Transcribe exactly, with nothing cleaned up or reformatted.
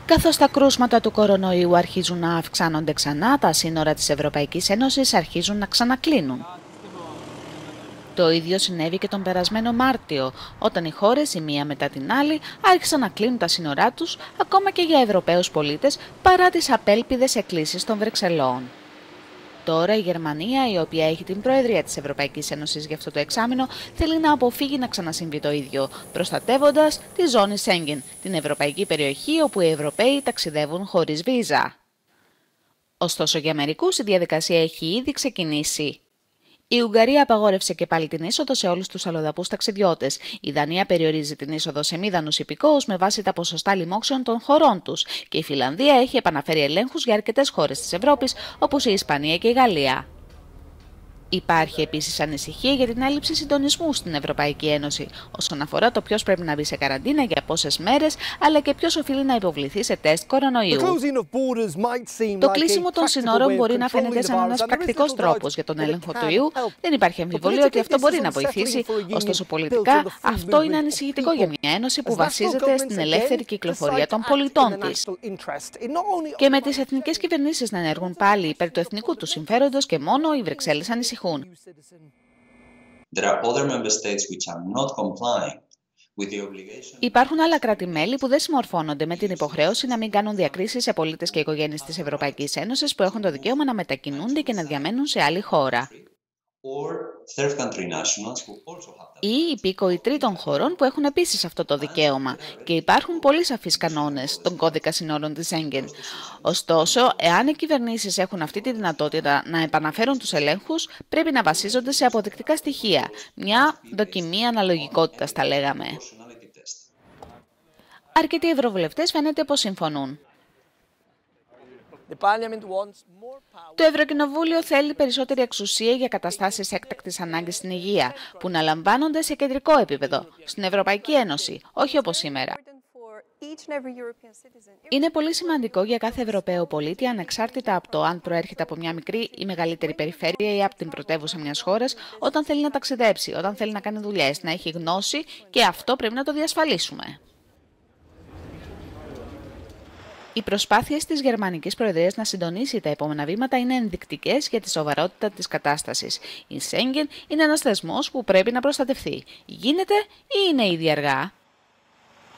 Καθώς τα κρούσματα του κορονοϊού αρχίζουν να αυξάνονται ξανά, τα σύνορα της Ευρωπαϊκής Ένωσης αρχίζουν να ξανακλίνουν. Το ίδιο συνέβη και τον περασμένο Μάρτιο, όταν οι χώρες η μία μετά την άλλη άρχισαν να κλείνουν τα σύνορά τους, ακόμα και για Ευρωπαίους πολίτες, παρά τις απέλπιδες εκκλήσεις των Βρυξελών. Τώρα η Γερμανία, η οποία έχει την Προεδρία της Ευρωπαϊκής Ένωσης για αυτό το εξάμηνο, θέλει να αποφύγει να ξανασυμβεί το ίδιο, προστατεύοντας τη ζώνη Σέγγεν, την ευρωπαϊκή περιοχή όπου οι Ευρωπαίοι ταξιδεύουν χωρίς βίζα. Ωστόσο για μερικούς η διαδικασία έχει ήδη ξεκινήσει. Η Ουγγαρία απαγόρευσε και πάλι την είσοδο σε όλους τους αλλοδαπούς ταξιδιώτες. Η Δανία περιορίζει την είσοδο σε μη δανούς υπηκόους με βάση τα ποσοστά λοιμόξεων των χωρών τους. Και η Φιλανδία έχει επαναφέρει ελέγχους για αρκετές χώρες της Ευρώπης, όπως η Ισπανία και η Γαλλία. Υπάρχει επίσης ανησυχία για την έλλειψη συντονισμού στην Ευρωπαϊκή Ένωση όσον αφορά το ποιος πρέπει να μπει σε καραντίνα για πόσες μέρες, αλλά και ποιος οφείλει να υποβληθεί σε τεστ κορονοϊού. Το κλείσιμο των συνόρων μπορεί να φαίνεται σαν ένας πρακτικός τρόπος για τον έλεγχο του ιού. Δεν υπάρχει αμφιβολία ότι αυτό μπορεί να βοηθήσει, ωστόσο πολιτικά αυτό είναι ανησυχητικό για μια ένωση που βασίζεται στην ελεύθερη κυκλοφορία των πολιτών της. Και με τις εθνικές κυβερνήσεις να ενεργούν πάλι υπέρ του εθνικού του συμφέροντος και μόνο, οι Βρυξέλλες ανησυχούν. Υπάρχουν άλλα κράτη-μέλη που δεν συμμορφώνονται με την υποχρέωση να μην κάνουν διακρίσεις σε πολίτες και οικογένειες της Ευρωπαϊκής Ένωσης που έχουν το δικαίωμα να μετακινούνται και να διαμένουν σε άλλη χώρα. Ή υπήκοοι τρίτων χωρών που έχουν επίσης αυτό το δικαίωμα και υπάρχουν πολύ σαφείς κανόνες στον κώδικα συνόρων της Σέγγεν. Ωστόσο, εάν οι κυβερνήσεις έχουν αυτή τη δυνατότητα να επαναφέρουν τους ελέγχους, πρέπει να βασίζονται σε αποδεικτικά στοιχεία. Μια δοκιμή αναλογικότητας, τα λέγαμε. Αρκετοί ευρωβουλευτές φαίνεται πως συμφωνούν. Το Ευρωκοινοβούλιο θέλει περισσότερη εξουσία για καταστάσεις έκτακτης ανάγκης στην υγεία, που να λαμβάνονται σε κεντρικό επίπεδο, στην Ευρωπαϊκή Ένωση, όχι όπως σήμερα. Είναι πολύ σημαντικό για κάθε Ευρωπαίο πολίτη, ανεξάρτητα από το αν προέρχεται από μια μικρή ή μεγαλύτερη περιφέρεια ή από την πρωτεύουσα μιας χώρας, όταν θέλει να ταξιδέψει, όταν θέλει να κάνει δουλειές, να έχει γνώση, και αυτό πρέπει να το διασφαλίσουμε. Οι προσπάθειες της Γερμανικής Προεδρίας να συντονίσει τα επόμενα βήματα είναι ενδεικτικές για τη σοβαρότητα της κατάστασης. Η Σέγγεν είναι ένας θεσμός που πρέπει να προστατευθεί. Γίνεται ή είναι ήδη αργά?